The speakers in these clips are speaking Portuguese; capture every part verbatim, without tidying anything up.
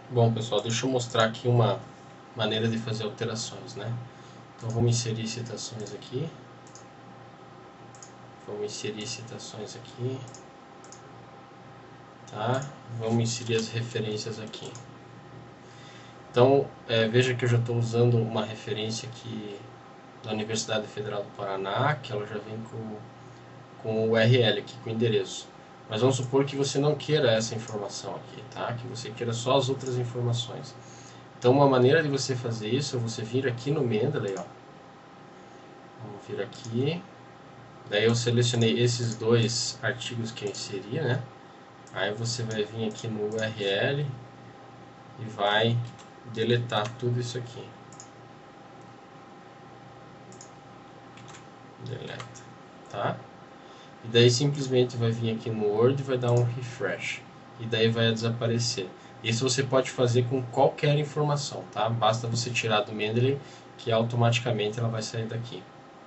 Bom, pessoal, deixa eu mostrar aqui uma maneira de fazer alterações, né? Então vamos inserir citações aqui. Vamos inserir citações aqui. Tá? Vamos inserir as referências aqui. Então, é, veja que eu já estou usando uma referência aqui da Universidade Federal do Paraná, que ela já vem com, com o U R L aqui, com o endereço. Mas vamos supor que você não queira essa informação aqui, tá? Que você queira só as outras informações. Então, uma maneira de você fazer isso é você vir aqui no Mendeley, ó. Vamos vir aqui. Daí eu selecionei esses dois artigos que eu inseri, né? Aí você vai vir aqui no U R L e vai deletar tudo isso aqui. Deleta, tá? E daí simplesmente vai vir aqui no Word e vai dar um refresh. E daí vai desaparecer. Isso você pode fazer com qualquer informação, tá? Basta você tirar do Mendeley que automaticamente ela vai sair daqui.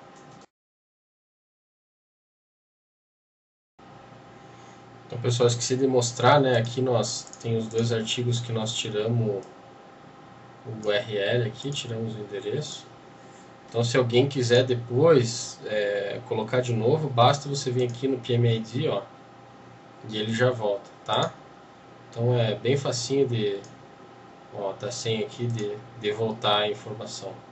Então, pessoal, esqueci de mostrar, né? Aqui nós tem os dois artigos que nós tiramos o U R L aqui, tiramos o endereço. Então, se alguém quiser depois é, colocar de novo, basta você vir aqui no P M I D, ó, e ele já volta, tá? Então é bem facinho de, ó, tá sem aqui de, de voltar a informação.